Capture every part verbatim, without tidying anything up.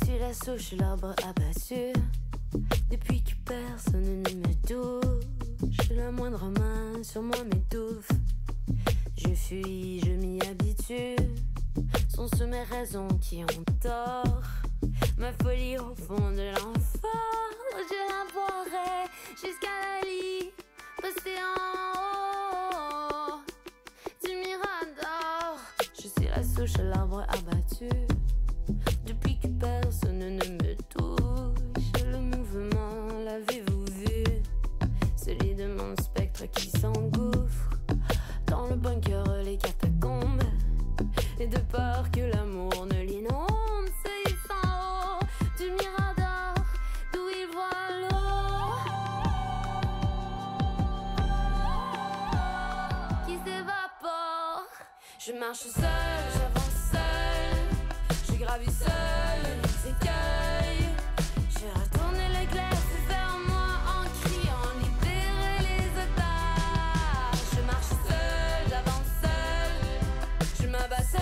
suis la souche, l'arbre abattu. Depuis que personne ne me touche, la moindre main sur moi m'étouffe. Je fuis, je m'y habitue. Sont-ce mes raisons qui ont tort? Ma folie au fond de l'enfant, je la boirai jusqu'à la lit, rester en haut du mirador. Je suis la souche, l'arbre abattu. Depuis que personne ne me touche, le mouvement, l'avez-vous vu? Celui de mon spectre qui s'engouffre dans le bunker, les catacombes. Et de peur que l'amour ne l'inonde, c'est en haut du mirador d'où il voit l'eau qui s'évapore. Je marche seule, j'avance seule, je gravis seule les écueils. J'ai retourné le glace vers moi en criant libérer les otages. Je marche seule, j'avance seule, je m'abats seule.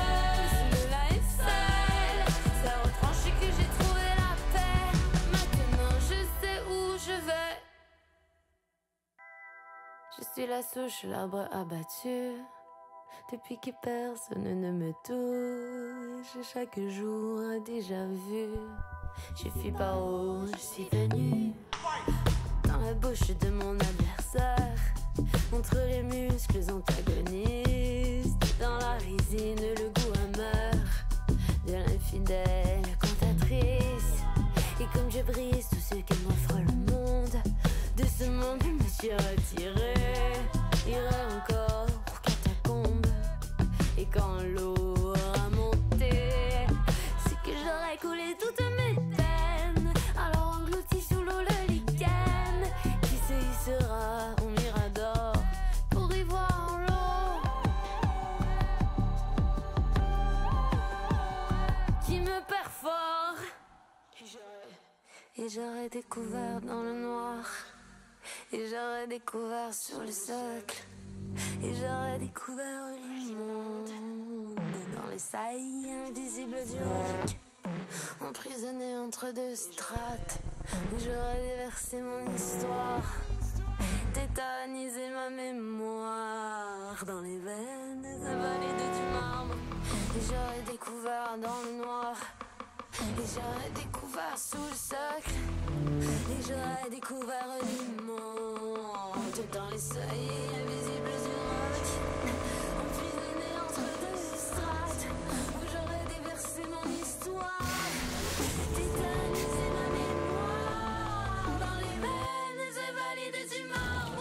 Je suis la souche, l'arbre abattu. Depuis que personne ne me touche, chaque jour un déjà vu. Je fuis par où je suis venue, dans la bouche de mon adversaire, entre les muscles antagonistes, dans la résine le goût amer de l'infidèle cantatrice. Et comme je brise tout ce que m'offre le monde, de ce monde je me suis retiré. Irai encore aux catacombes. Et quand l'eau aura monté, c'est que j'aurai coulé toutes mes peines. Alors englouti sous l'eau le lichen qui se hissera au mirador pour y voir l'eau qui me perfore. Et j'aurais découvert dans le noir, et j'aurais découvert sur le socle, et j'aurais découvert le monde dans les saillies invisibles du roc, emprisonné entre deux strates. J'aurais déversé mon histoire, tétanisé ma mémoire dans les veines invalides du marbre. Et j'aurais découvert dans le noir, et j'aurais découvert sous le socle, et j'aurais découvert l'immonde dans les seuils invisibles du roc, emprisonné entre deux strates, où j'aurais déversé mon histoire, tétanisé ma mémoire dans les veines invalides du marbre.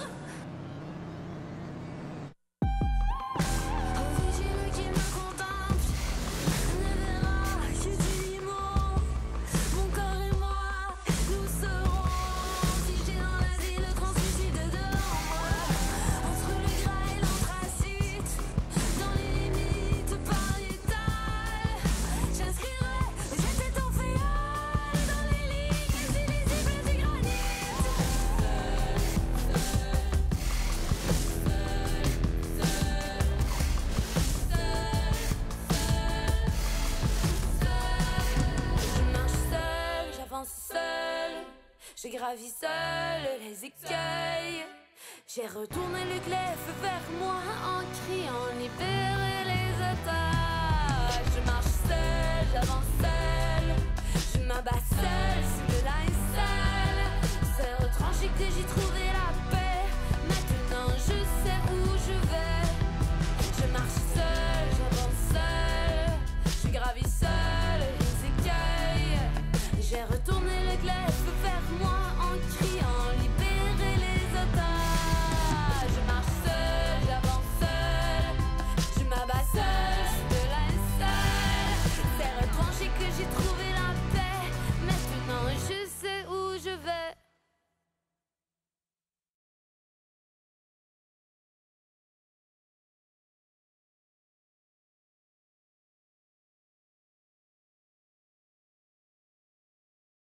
Au vigile qui me contemple ne verra que du limon. Mon corps et moi, nous serons figés dans l'asile translucide de l'ombre, entre le gras et l'anthracite, dans les limites pariétales. J'inscrirai j'étais ton féal dans les lignes illisibles du granit. Je marche seule, j'avance seule, j'ai gravi seule les écueils. J'ai retourné le glaive vers moi en criant libérer les